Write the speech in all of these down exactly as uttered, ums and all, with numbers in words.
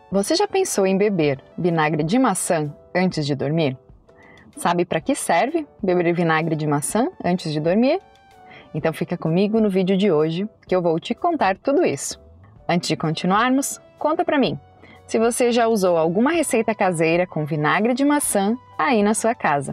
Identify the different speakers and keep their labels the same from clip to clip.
Speaker 1: Você já pensou em beber vinagre de maçã antes de dormir? Sabe para que serve beber vinagre de maçã antes de dormir? Então fica comigo no vídeo de hoje que eu vou te contar tudo isso. Antes de continuarmos, conta para mim se você já usou alguma receita caseira com vinagre de maçã aí na sua casa.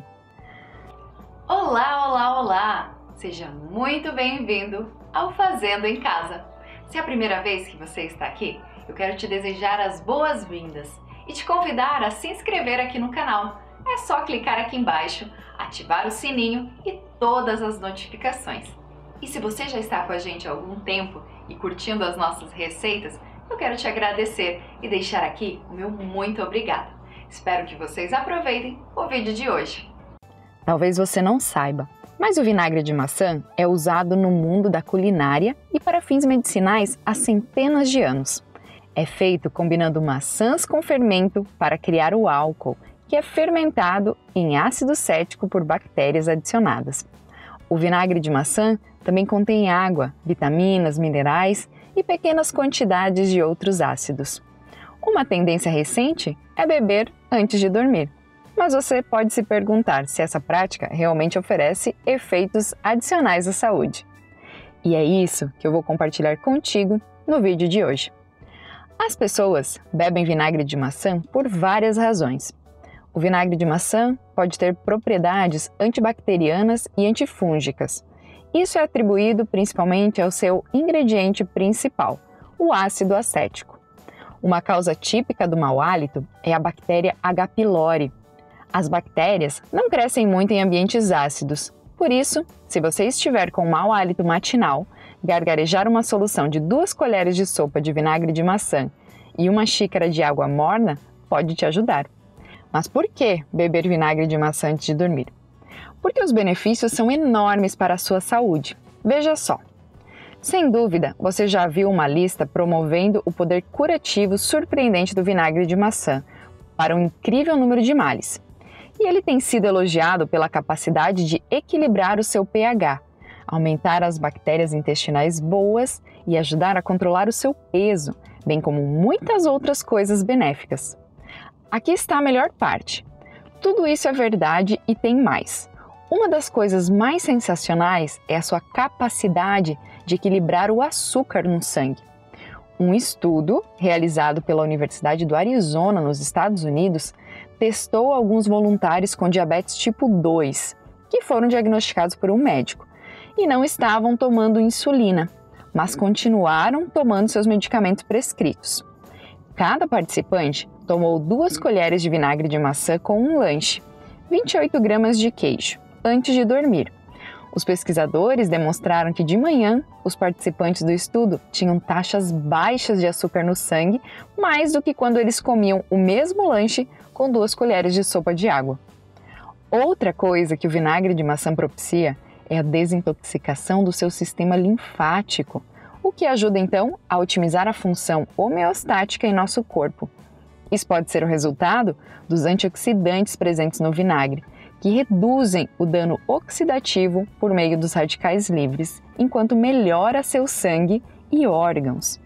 Speaker 2: Olá, olá, olá! Seja muito bem-vindo ao Fazendo em Casa. Se é a primeira vez que você está aqui, eu quero te desejar as boas-vindas e te convidar a se inscrever aqui no canal. É só clicar aqui embaixo, ativar o sininho e todas as notificações. E se você já está com a gente há algum tempo e curtindo as nossas receitas, eu quero te agradecer e deixar aqui o meu muito obrigada. Espero que vocês aproveitem o vídeo de hoje.
Speaker 1: Talvez você não saiba, mas o vinagre de maçã é usado no mundo da culinária e para fins medicinais há centenas de anos. É feito combinando maçãs com fermento para criar o álcool, que é fermentado em ácido cético por bactérias adicionadas. O vinagre de maçã também contém água, vitaminas, minerais e pequenas quantidades de outros ácidos. Uma tendência recente é beber antes de dormir. Mas você pode se perguntar se essa prática realmente oferece efeitos adicionais à saúde. E é isso que eu vou compartilhar contigo no vídeo de hoje. As pessoas bebem vinagre de maçã por várias razões. O vinagre de maçã pode ter propriedades antibacterianas e antifúngicas. Isso é atribuído principalmente ao seu ingrediente principal, o ácido acético. Uma causa típica do mau hálito é a bactéria H. pylori. As bactérias não crescem muito em ambientes ácidos. Por isso, se você estiver com mau hálito matinal, gargarejar uma solução de duas colheres de sopa de vinagre de maçã e uma xícara de água morna pode te ajudar. Mas por que beber vinagre de maçã antes de dormir? Porque os benefícios são enormes para a sua saúde. Veja só. Sem dúvida, você já viu uma lista promovendo o poder curativo surpreendente do vinagre de maçã para um incrível número de males. E ele tem sido elogiado pela capacidade de equilibrar o seu pH, aumentar as bactérias intestinais boas e ajudar a controlar o seu peso, bem como muitas outras coisas benéficas. Aqui está a melhor parte. Tudo isso é verdade e tem mais. Uma das coisas mais sensacionais é a sua capacidade de equilibrar o açúcar no sangue. Um estudo realizado pela Universidade do Arizona, nos Estados Unidos, testou alguns voluntários com diabetes tipo dois, que foram diagnosticados por um médico, e não estavam tomando insulina, mas continuaram tomando seus medicamentos prescritos. Cada participante tomou duas colheres de vinagre de maçã com um lanche, vinte e oito gramas de queijo, antes de dormir. Os pesquisadores demonstraram que de manhã, os participantes do estudo tinham taxas baixas de açúcar no sangue, mais do que quando eles comiam o mesmo lanche com duas colheres de sopa de água. Outra coisa que o vinagre de maçã propicia é a desintoxicação do seu sistema linfático, o que ajuda então a otimizar a função homeostática em nosso corpo. Isso pode ser o resultado dos antioxidantes presentes no vinagre, que reduzem o dano oxidativo por meio dos radicais livres, enquanto melhora seu sangue e órgãos.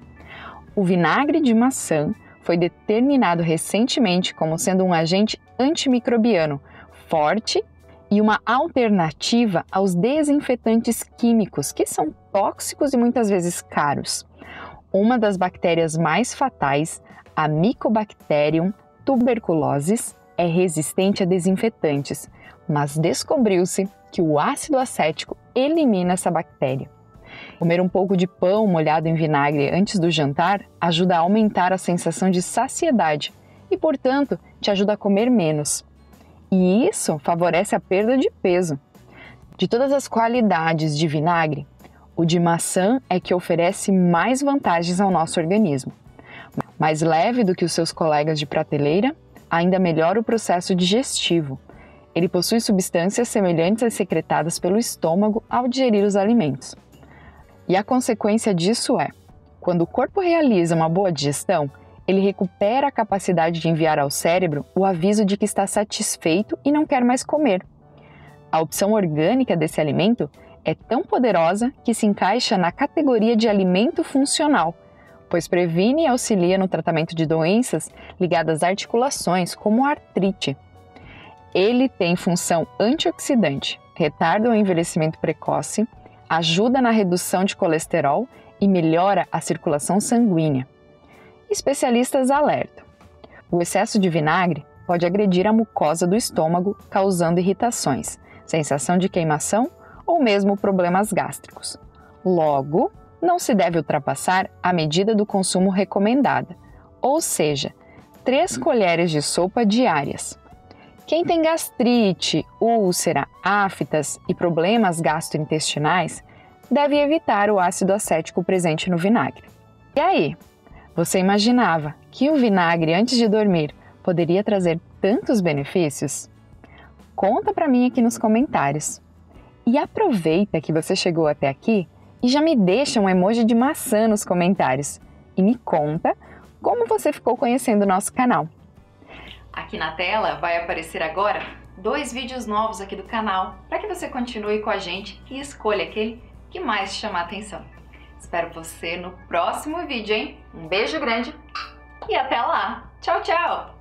Speaker 1: O vinagre de maçã foi determinado recentemente como sendo um agente antimicrobiano forte e uma alternativa aos desinfetantes químicos, que são tóxicos e muitas vezes caros. Uma das bactérias mais fatais, a Mycobacterium tuberculosis, é resistente a desinfetantes, mas descobriu-se que o ácido acético elimina essa bactéria. Comer um pouco de pão molhado em vinagre antes do jantar ajuda a aumentar a sensação de saciedade e, portanto, te ajuda a comer menos. E isso favorece a perda de peso. De todas as qualidades de vinagre, o de maçã é que oferece mais vantagens ao nosso organismo. Mais leve do que os seus colegas de prateleira, ainda melhora o processo digestivo. Ele possui substâncias semelhantes às secretadas pelo estômago ao digerir os alimentos. E a consequência disso é, quando o corpo realiza uma boa digestão, ele recupera a capacidade de enviar ao cérebro o aviso de que está satisfeito e não quer mais comer. A opção orgânica desse alimento é tão poderosa que se encaixa na categoria de alimento funcional, pois previne e auxilia no tratamento de doenças ligadas às articulações, como a artrite. Ele tem função antioxidante, retarda o envelhecimento precoce, ajuda na redução de colesterol e melhora a circulação sanguínea. Especialistas alertam: o excesso de vinagre pode agredir a mucosa do estômago, causando irritações, sensação de queimação ou mesmo problemas gástricos. Logo, não se deve ultrapassar a medida do consumo recomendada, ou seja, três colheres de sopa diárias. Quem tem gastrite, úlcera, aftas e problemas gastrointestinais deve evitar o ácido acético presente no vinagre. E aí, você imaginava que o vinagre antes de dormir poderia trazer tantos benefícios? Conta para mim aqui nos comentários. E aproveita que você chegou até aqui e já me deixa um emoji de maçã nos comentários e me conta como você ficou conhecendo o nosso canal.
Speaker 2: Aqui na tela vai aparecer agora dois vídeos novos aqui do canal para que você continue com a gente e escolha aquele que mais te chamar a atenção. Espero você no próximo vídeo, hein? Um beijo grande e até lá! Tchau, tchau!